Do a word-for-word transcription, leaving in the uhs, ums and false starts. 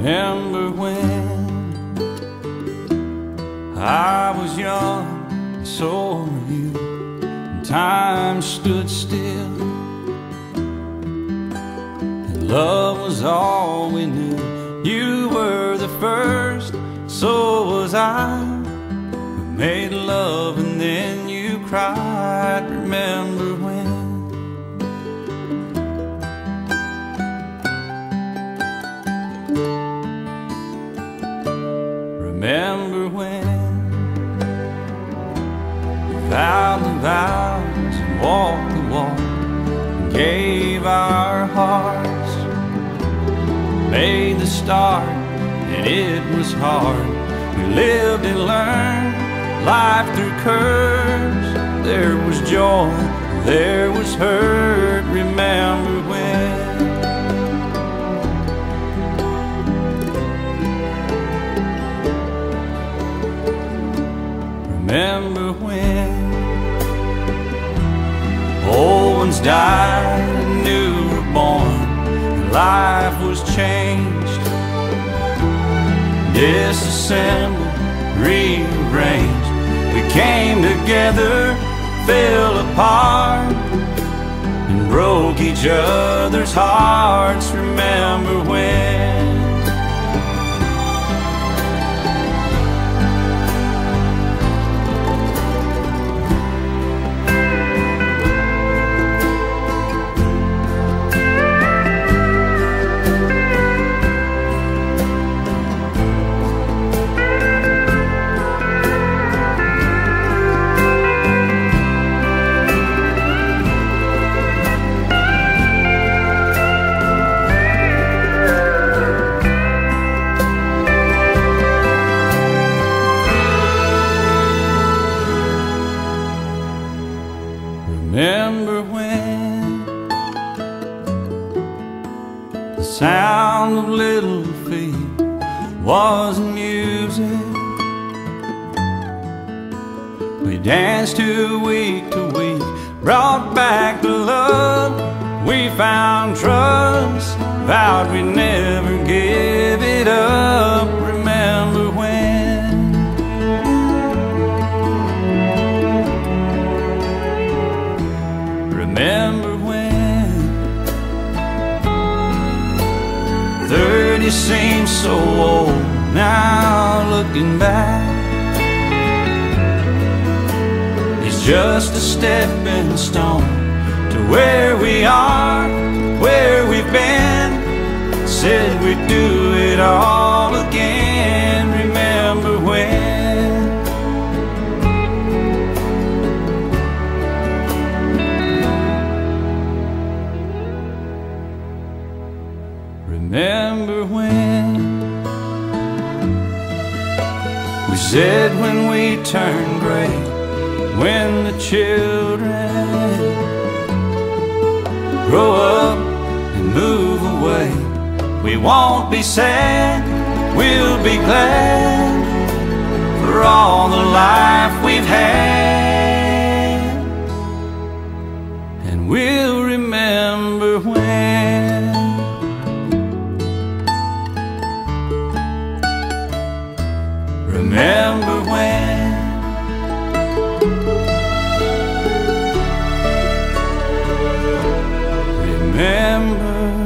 Remember when I was young, and so were you, and time stood still, and love was all we knew. You were the first, so was I, who made love and then you cried. Remember when? Remember when we vowed the vows and walked the walk and gave our hearts, made the start and it was hard. We lived and learned life through curves. There was joy, there was hurt. Remember when? Remember when old ones died and new were born, and life was changed, disassembled, rearranged. We came together, fell apart, and broke each other's hearts. Remember when? Remember when the sound of little feet was music? We danced to week to week, brought back the love. We found trust, vowed we'd never give it up. Remember when? Remember when thirty seems so old now, looking back. It's just a stepping stone to where we are, where we've been. Said we'd do it all again. Remember when? Remember when we said when we turn gray, when the children grow up and move away, we won't be sad, we'll be glad for all the life we've had. And we'll remember when. Remember when? Remember